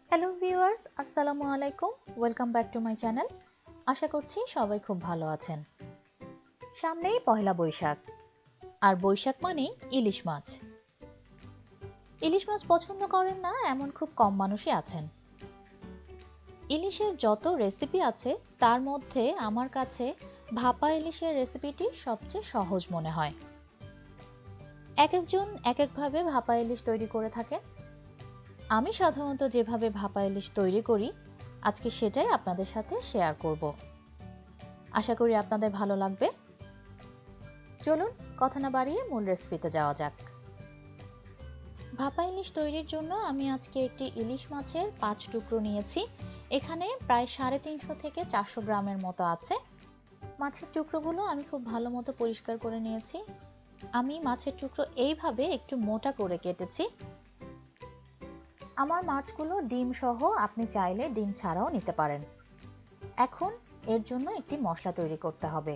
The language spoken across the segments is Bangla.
হ্যালো ভিউয়ার্স, আসসালামু আলাইকুম। Welcome back to my channel. আশা করছি সবাই খুব ভালো আছেন। সামনেই পহেলা বৈশাখ, আর বৈশাখ মানেই ইলিশ মাছ। ইলিশ মাছ পছন্দ করেন না এমন খুব কম মানুষই আছেন। ইলিশের যত রেসিপি আছে তার মধ্যে আমার কাছে ভাপা ইলিশের রেসিপিটি সবচেয়ে সহজ মনে হয়। এক একজন এক একভাবে ভাপা ইলিশ তৈরি করে থাকে। আমি সাধারণত যেভাবে ভাপা ইলিশ তৈরি করি আজকে সেটাই আপনাদের সাথে শেয়ার করব। আশা করি আপনাদের ভালো লাগবে। চলুন কথা না বাড়িয়ে মূল রেসিপিতে যাওয়া যাক। ভাপা ইলিশ তৈরির জন্য আমি আজকে একটি ইলিশ মাছের 5 টুকরো নিয়েছি। এখানে প্রায় 350 থেকে 400 গ্রামের মতো আছে। মাছের টুকরোগুলো আমি খুব ভালো মতো পরিষ্কার করে নিয়েছি। আমি মাছের টুকরো এইভাবে একটু মোটা করে কেটেছি। আমার মাছগুলো ডিম সহ আপনি চাইলে ডিম ছাড়াও নিতে পারেন। এখন এর জন্য একটি মশলা তৈরি করতে হবে।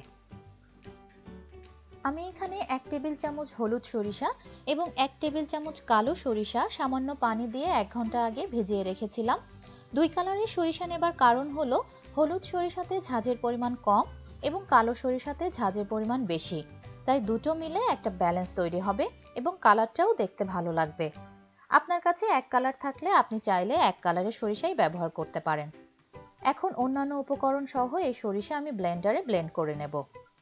আমি এখানে 1 টেবিল চামচ হলুদ সরিষা এবং 1 টেবিল চামচ কালো সরিষা সামান্য পানি দিয়ে 1 ঘন্টা আগে ভিজিয়ে রেখেছিলাম। 2 কালারের সরিষা নেবার কারণ হলো হলুদ সরিষাতে ঝাঁঝের পরিমাণ কম এবং কালো সরিষাতে ঝাঁঝের পরিমাণ বেশি, তাই দুটো মিলে একটা ব্যালেন্স তৈরি হবে এবং কালারটাও দেখতে ভালো লাগবে। আপনার কাছে 1 কালার থাকলে আপনি চাইলে 1 কালারের সরিষাই ব্যবহার করতে পারেন। এখন অন্যান্য উপকরণ সহ এই সরিষা আমি ব্লেন্ডারে ব্লেন্ড করে নেব।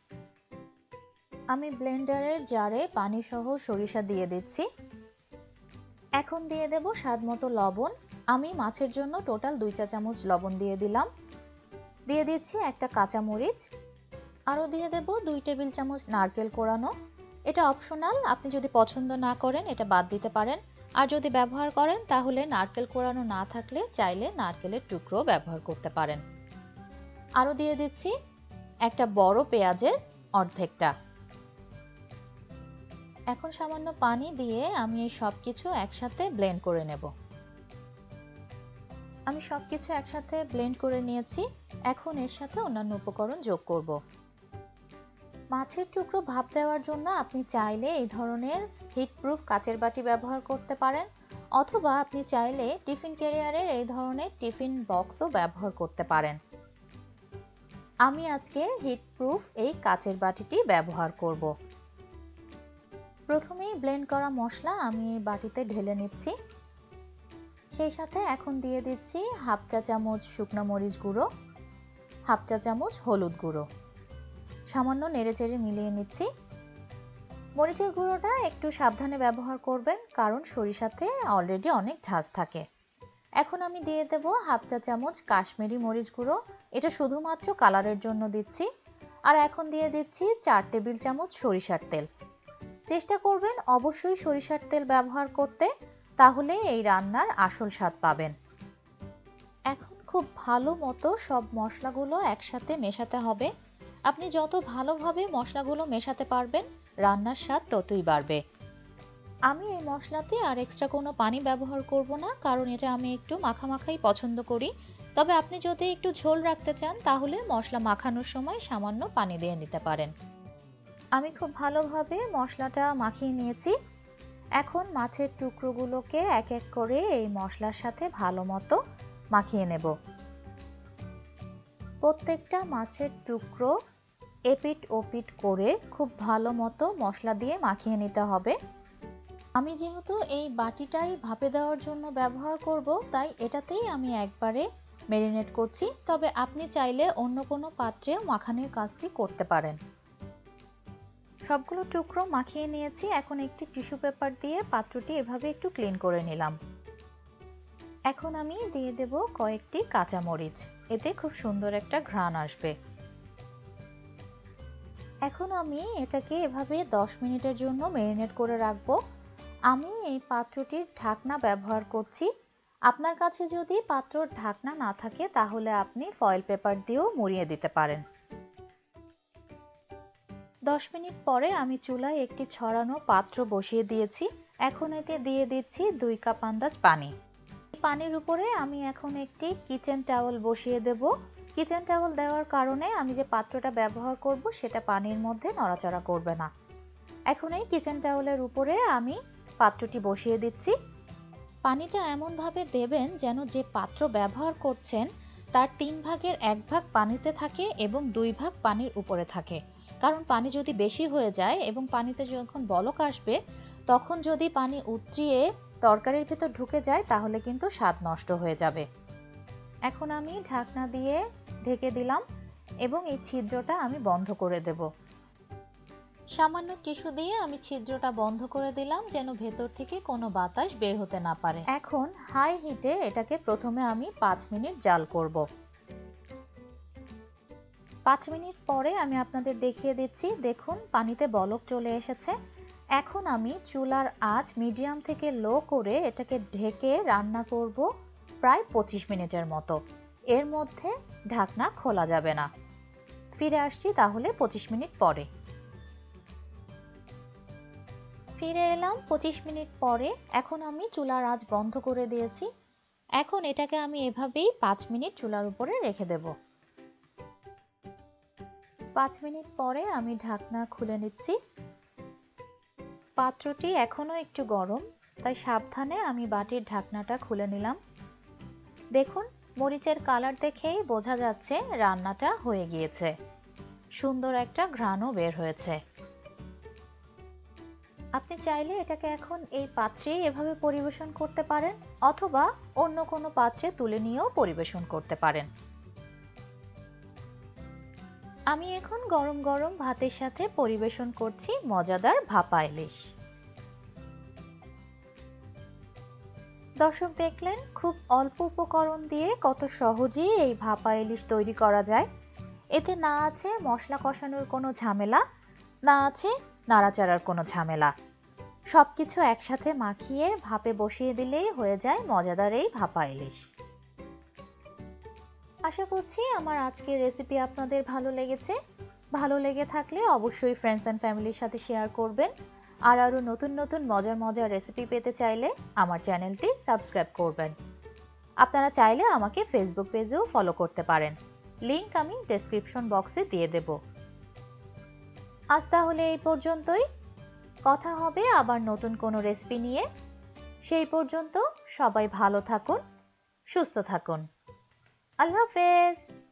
আমি ব্লেন্ডারের জারে পানি সহ সরিষা দিয়ে দিচ্ছি। এখন দিয়ে দেব স্বাদমতো লবণ। আমি মাছের জন্য টোটাল 2 চা চামচ লবণ দিয়ে দিলাম। দিয়ে দিচ্ছি একটা কাঁচা মরিচ। আরও দিয়ে দেব 2 টেবিল চামচ নারকেল কোড়ানো। এটা অপশনাল, আপনি যদি পছন্দ না করেন এটা বাদ দিতে পারেন। আর যদি ব্যবহার করেন তাহলে নারকেল কোড়ানো না থাকলে চাইলে নারকেলের টুকরো ব্যবহার করতে পারেন। আরও দিয়ে দিচ্ছি একটা বড় পেঁয়াজের অর্ধেকটা। এখন সামান্য পানি দিয়ে আমি এই সবকিছু একসাথে ব্লেন্ড করে নেব। আমি সবকিছু একসাথে ব্লেন্ড করে নিয়েছি। এখন এর সাথে অন্যান্য উপকরণ যোগ করব। মাছের টুকরো ভাপ দেওয়ার জন্য আপনি চাইলে এই ধরনের হিটপ্রুফ কাচের বাটি ব্যবহার করতে পারেন, অথবা আপনি চাইলে টিফিন ক্যারিয়ারের এই ধরনের টিফিন বক্সও ব্যবহার করতে পারেন। আমি আজকে হিটপ্রুফ এই কাচের বাটিটি ব্যবহার করব। প্রথমেই ব্লেন্ড করা মশলা আমি এই বাটিতে ঢেলে নিচ্ছি। সেই সাথে এখন দিয়ে দিচ্ছি হাফ চা চামচ শুকনো মরিচ গুঁড়ো, হাফ চা চামচ হলুদ গুঁড়ো। সামান্য নেড়েচেড়ে মিলিয়ে নিচ্ছি। মরিচের গুঁড়োটা একটু সাবধানে ব্যবহার করবেন, কারণ সরিষাতে অলরেডি অনেক ঝাঁজ থাকে। এখন আমি দিয়ে দেব হাফ চা চামচ কাশ্মীরি মরিচ গুঁড়ো। এটা শুধুমাত্র কালারের জন্য দিচ্ছি। আর এখন দিয়ে দিচ্ছি 4 টেবিল চামচ সরিষার তেল। চেষ্টা করবেন অবশ্যই সরিষার তেল ব্যবহার করতে, তাহলে এই রান্নার আসল স্বাদ পাবেন। এখন খুব ভালো মতো সব মশলাগুলো একসাথে মেশাতে হবে। আপনি যত ভালোভাবে মশলাগুলো মেশাতে পারবেন রান্নার স্বাদ ততই বাড়বে। আমি এই মশলাতে আর এক্সট্রা কোনো পানি ব্যবহার করব না, কারণ এটা আমি একটু মাখামাখাই পছন্দ করি। তবে আপনি যদি একটু ঝোল রাখতে চান তাহলে মশলা মাখানোর সময় সামান্য পানি দিয়ে নিতে পারেন। আমি খুব ভালোভাবে মশলাটা মাখিয়ে নিয়েছি। এখন মাছের টুকরোগুলোকে এক এক করে এই মশলার সাথে ভালো মতো মাখিয়ে নেব। প্রত্যেকটা মাছের টুকরো এপিট ওপিট করে খুব ভালো মতো মশলা দিয়ে মাখিয়ে নিতে হবে। আমি যেহেতু এই বাটিটাই ভাপে দেওয়ার জন্য ব্যবহার করব, তাই এটাতেই আমি একবারে ম্যারিনেট করছি। তবে আপনি চাইলে অন্য কোনো পাত্রেও মাখানোর কাজটি করতে পারেন। সবগুলো টুকরো মাখিয়ে নিয়েছি। এখন একটি টিস্যু পেপার দিয়ে পাত্রটি এভাবে একটু ক্লিন করে নিলাম। এখন আমি দিয়ে দেব কয়েকটি কাঁচা মরিচ, এতে খুব সুন্দর একটা ঘ্রাণ আসবে। এখন আমি এটাকে এভাবে 10 মিনিটের জন্য ম্যারিনেট করে রাখবো। আমি এই পাত্রটির ঢাকনা ব্যবহার করছি। আপনার কাছে যদি পাত্রর ঢাকনা না থাকে তাহলে আপনি ফয়েল পেপার দিয়েও মুড়িয়ে দিতে পারেন। 10 মিনিট পরে আমি চুলায় একটি ছড়ানো পাত্র বসিয়ে দিয়েছি। এখন এতে দিয়ে দিচ্ছি 2 কাপ আন্দাজ পানি। পানির উপরে আমি এখন একটি কিচেন টাওয়েল বসিয়ে দেব। কিচেন টাওয়েল দেওয়ার কারণে আমি যে পাত্রটা ব্যবহার করব সেটা পানির মধ্যে নড়াচড়া করবে না। এখন এই কিচেন টাওয়েলের উপরে আমি পাত্রটি বসিয়ে দিচ্ছি। পানিটা এমনভাবে দেবেন যেন যে পাত্র ব্যবহার করছেন তার 3 ভাগের 1 ভাগ পানিতে থাকে এবং 2 ভাগ পানির উপরে থাকে। কারণ পানি যদি বেশি হয়ে যায় এবং পানিতে যখন বলক আসবে তখন যদি পানি উতরিয়ে তরকারির ভিতর ঢুকে যায় তাহলে কিন্তু স্বাদ নষ্ট হয়ে যাবে। এখন আমি ঢাকনা দিয়ে ঢেকে দিলাম এবং এই ছিদ্রটা আমি বন্ধ করে দেব। সামান্য টিস্যু দিয়ে আমি ছিদ্রটা বন্ধ করে দিলাম যেন ভেতর থেকে কোনো বাতাস বের হতে না পারে। এখন হাই হিটে এটাকে প্রথমে আমি 5 মিনিট জাল করব। 5 মিনিট পরে আমি আপনাদের দেখিয়ে দিচ্ছি, দেখুন পানিতে বলক চলে এসেছে। এখন আমি চুলার আঁচ মিডিয়াম থেকে লো করে এটাকে ঢেকে রান্না করব প্রায় 25 মিনিটের মতো। এর মধ্যে ঢাকনা খোলা যাবে না। ফিরে আসছি তাহলে 25 মিনিট পরে। ফিরে এলাম 25 মিনিট পরে। এখন আমি চুলার আঁচ বন্ধ করে দিয়েছি। এখন এটাকে আমি এভাবেই 5 মিনিট চুলার উপরে রেখে দেব। 5 মিনিট পরে আমি ঢাকনা খুলে নিচ্ছি। পাত্রটি এখনো একটু গরম, তাই সাবধানে আমি বাটির ঢাকনাটা খুলে নিলাম। দেখুন মরিচের কালার দেখেই বোঝা যাচ্ছে রান্নাটা হয়ে গিয়েছে। সুন্দর একটা ঘ্রাণও বের হয়েছে। আপনি চাইলে এটাকে এখন এই পাত্রেই এভাবে পরিবেশন করতে পারেন অথবা অন্য কোনো পাত্রে তুলে নিয়েও পরিবেশন করতে পারেন। আমি এখন গরম গরম ভাতের সাথে পরিবেশন করছি মজাদার ভাপা ইলিশ। দর্শক দেখলেন খুব অল্প উপকরণ দিয়ে কত সহজেই এই ভাপা ইলিশ তৈরি করা যায়। এতে না আছে মশলা কষানোর কোনো ঝামেলা, না আছে নাড়াচাড়ার কোনো ঝামেলা। সবকিছু একসাথে মাখিয়ে ভাপে বসিয়ে দিলেই হয়ে যায় মজাদার এই ভাপা ইলিশ। আশা করছি আমার আজকের রেসিপি আপনাদের ভালো লেগেছে। ভালো লেগে থাকলে অবশ্যই ফ্রেন্ডস এন্ড ফ্যামিলির সাথে শেয়ার করবেন। আর আরো নতুন নতুন মজার মজার রেসিপি পেতে চাইলে আমার চ্যানেলটি সাবস্ক্রাইব করবেন। আপনারা চাইলে আমাকে ফেসবুক পেজেও ফলো করতে পারেন, লিংক আমি ডেসক্রিপশন বক্সে দিয়ে দেব। আজ তাহলে এই পর্যন্তই। কথা হবে আবার নতুন কোনো রেসিপি নিয়ে। সেই পর্যন্ত সবাই ভালো থাকুন, সুস্থ থাকুন। আল্লাহ হাফেজ।